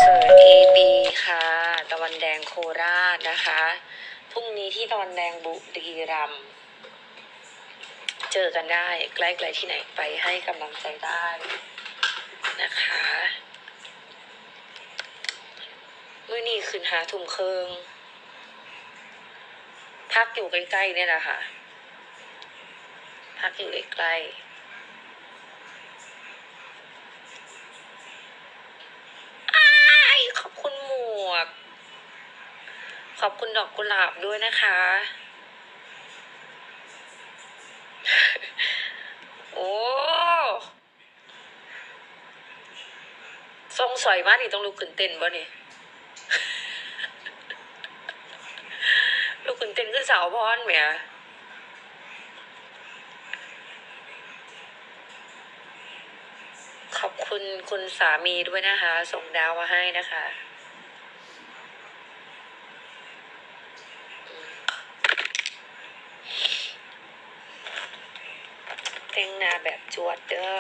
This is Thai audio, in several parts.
สิร์ต AB ค่ะตะวันแดงโคราชนะคะพรุ่งนี้ที่ตะวันแดงบุรีรัมย์เจอกันได้ใกล้ๆที่ไหนไปให้กำลังใจได้นะคะมื้อนี้ขึ้นหาทุ่มครึ่งพักอยู่ใกล้ๆเนี่ยนะคะพักอยู่ใกล้ๆขอบคุณหมวกขอบคุณดอกกุหลาบด้วยนะคะโอ้ทรงสวยมากนี่ต้องลุกขึ้นเต้นบ่นี่ ลุกขึ้นเต้นคือสาวพรแหมขอบคุณคุณสามีด้วยนะคะส่งดาวมาให้นะคะแต่งหน้าแบบจวดเด้อ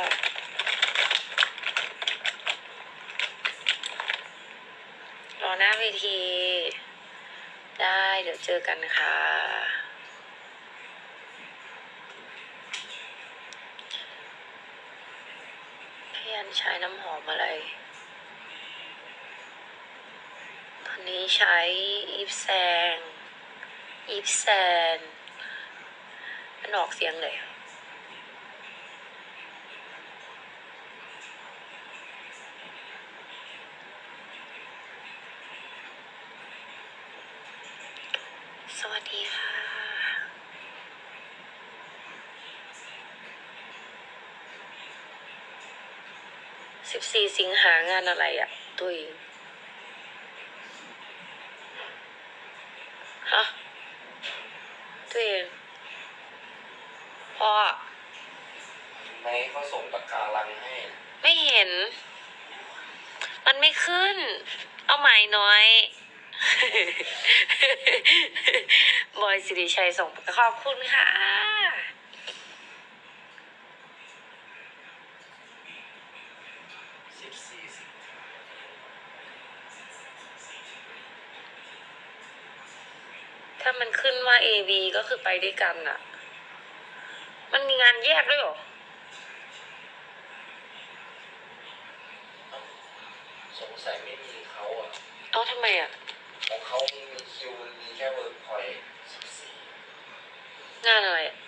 รอหน้าเวทีได้เดี๋ยวเจอกันค่ะพี่อันใช้น้ำหอมอะไรตอนนี้ใช้อีฟแซงมันออกเสียงเลยสวัสดีค่ะ14 สิงหางานอะไรอ่ะตุยฮะตุยพ่อไม่เขาส่งปากการังให้ไม่เห็นมันไม่ขึ้นเอาใหม่หน่อยบอยสิริชัยส่งขอบคุณค่ะถ้ามันขึ้นว่า AB ก็คือไปด้วยกันอะมันมีงานแยกด้วยเหรอสงสัยไม่มีเขาอ่ะเอาทำไมอ่ะของเขามีคิวมันมีแค่เวิร์กพอยต์14 งานอะไรอ่ะ